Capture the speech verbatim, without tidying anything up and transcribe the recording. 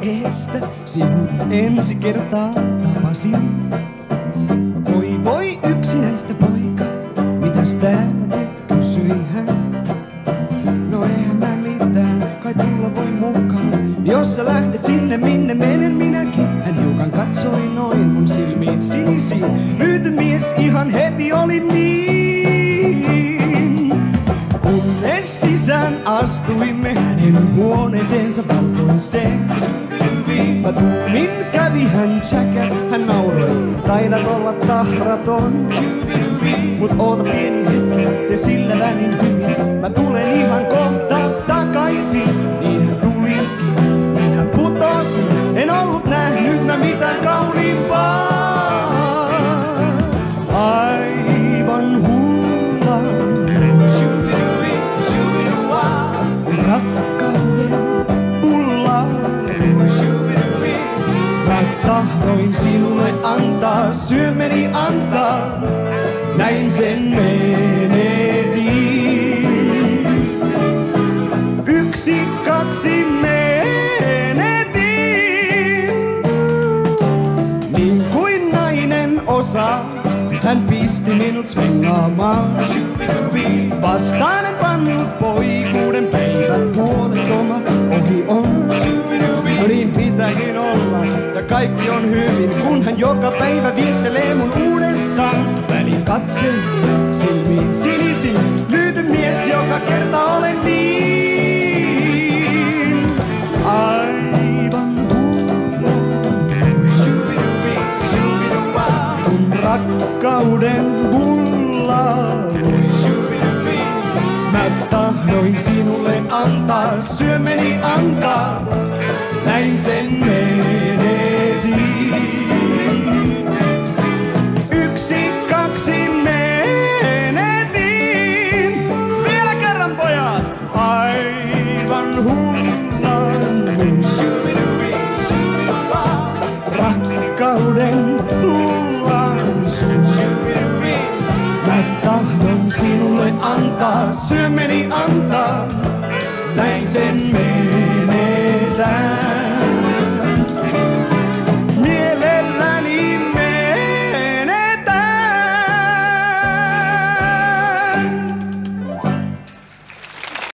eestä sinut ensi kertaa tapasin. Voi voi yksinäistä poika, mitäs tää teet, kysyi hän. No eihän mä mitään, kai tulla voi mukaan. Jos sä lähdet sinne minne menen minäkin. Hän hiukan katsoi noin mun silmiin sinisiin. Myyty mies ihan heti oli niin. Kunnes sisään astuimme hänen huoneeseensa valkoiseen. Mä tuumin kävi hän tsäkä, hän nauroi, taidat olla tahraton. Mut oota pieni hetki, te sillä välin hyvin. Mä tulen ihan kohta takaisin. Niin hän tulikin, niin hän putosi. En ollut nähnyt mä mitään kauniimpaa. Aivan hulla rakkauden pulla. Mä tahdoin sinulle antaa, syömeni antaa. Näin sen menetin. Yksi, kaksi menetin. Niin kuin nainen osaa, hän pisti minut svengaamaan. Vastaanen pannut poikuuden peivät, huolettomat ohi on. No niin pitääkin olla, että kaikki on hyvin, kun hän joka päivä viettelee mun uudestaan. Välin katseen, silmiin sinisiin, myyty mies, joka kerta olen niin. Aivan hulla, kun rakkauden bulla. Mä tahdoin sinulle antaa, syömeni antaa. Näin sen menetin. Yksi, kaksi menetin. Vielä kerran pojat. Aivan hullan rakkauden hullan sun. Mä tahdon sinulle antaa, syömeni antaa. Näin sen menetään.